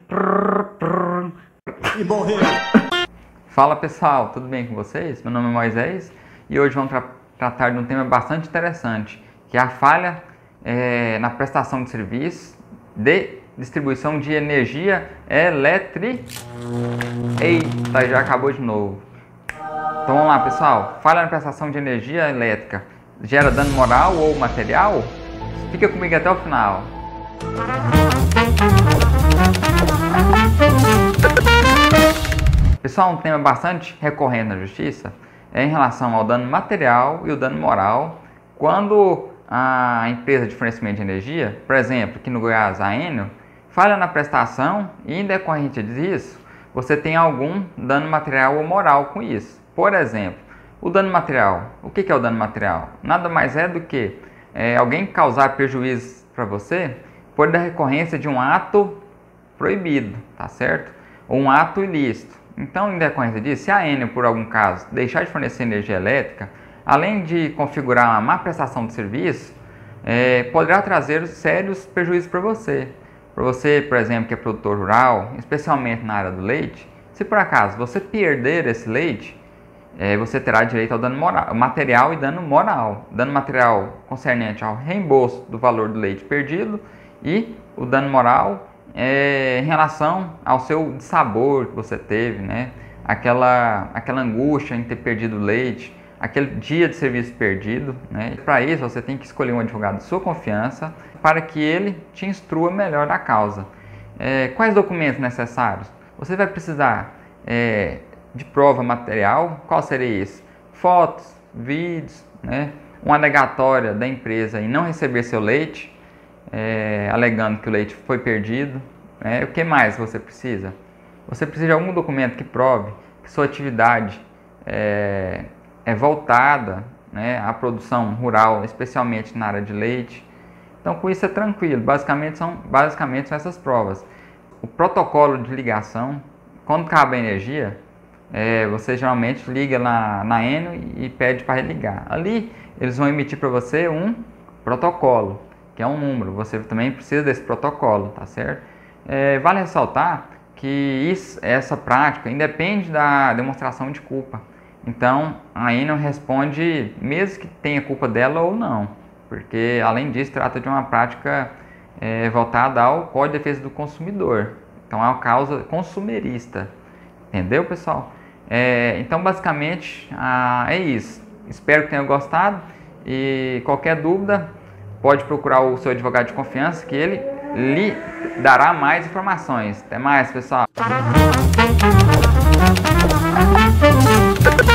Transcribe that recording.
E morreu. Fala pessoal, tudo bem com vocês? Meu nome é Moisés e hoje vamos tratar de um tema bastante interessante, que é a falha na prestação de serviço de distribuição de energia elétrica. Eita, já acabou de novo. Então vamos lá pessoal, falha na prestação de energia elétrica gera dano moral ou material? Fica comigo até o final. Pessoal, um tema bastante recorrente na justiça é em relação ao dano material e o dano moral quando a empresa de fornecimento de energia, por exemplo, aqui no Goiás, a Enel, falha na prestação e em decorrente disso, você tem algum dano material ou moral com isso. Por exemplo, o dano material. O que é o dano material? Nada mais é do que alguém causar prejuízo para você por decorrência de um ato proibido, tá certo? Ou um ato ilícito. Então, em decorrência disso, se a Enel, por algum caso, deixar de fornecer energia elétrica, além de configurar uma má prestação de serviço, poderá trazer sérios prejuízos para você. Para você, por exemplo, que é produtor rural, especialmente na área do leite, se por acaso você perder esse leite, você terá direito ao dano material e dano moral. Dano material concernente ao reembolso do valor do leite perdido e o dano moral em relação ao seu dissabor que você teve, né? Aquela angústia em ter perdido o leite, aquele dia de serviço perdido, né? Para isso você tem que escolher um advogado de sua confiança para que ele te instrua melhor da causa. Quais documentos necessários? Você vai precisar de prova material. Qual seria isso? Fotos, vídeos, né? Uma alegatória da empresa em não receber seu leite, alegando que o leite foi perdido. O que mais você precisa? Você precisa de algum documento que prove que sua atividade é voltada, né, à produção rural, especialmente na área de leite. Então, com isso é tranquilo. Basicamente são essas provas. O protocolo de ligação, quando cabe a energia, você geralmente liga na Enel e pede para religar. Ali eles vão emitir para você um protocolo, que é um número. Você também precisa desse protocolo, tá certo? Vale ressaltar que essa prática independe da demonstração de culpa. Então a Enel responde mesmo que tenha culpa dela ou não, porque além disso trata de uma prática voltada ao Código de Defesa do Consumidor. Então é uma causa consumerista. Entendeu, pessoal? Então, basicamente, é isso. Espero que tenham gostado e qualquer dúvida, pode procurar o seu advogado de confiança que ele lhe dará mais informações. Até mais, pessoal!